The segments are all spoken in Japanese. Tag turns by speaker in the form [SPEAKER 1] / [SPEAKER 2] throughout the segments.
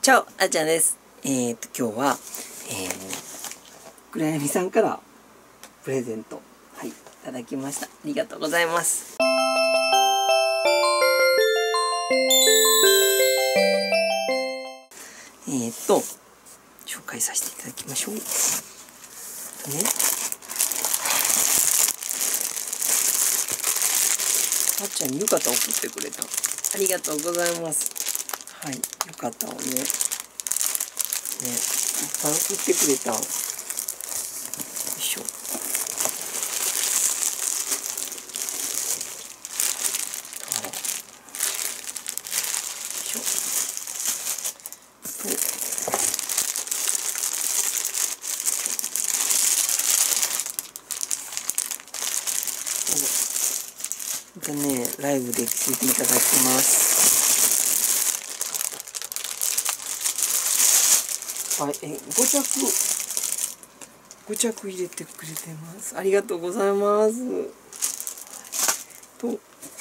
[SPEAKER 1] チャオ、あーちゃんです。今日は、暗闇さんからプレゼント、いただきました。ありがとうございます。紹介させていただきましょう。あっちゃんに浴衣を送ってくれた。ありがとうございます。浴衣をね、いっぱい送ってくれた。よいしょ。ライブで着せていただきます。5着入れてくれてます。ありがとうございます。と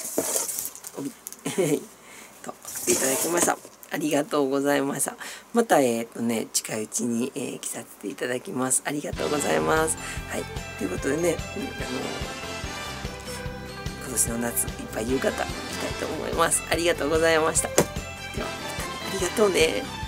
[SPEAKER 1] いただきました。ありがとうございました。また近いうちに、着させていただきます。ありがとうございます。ということでね、今年の夏いっぱい浴衣着たいと思います。ありがとうございました。では、ありがとうね。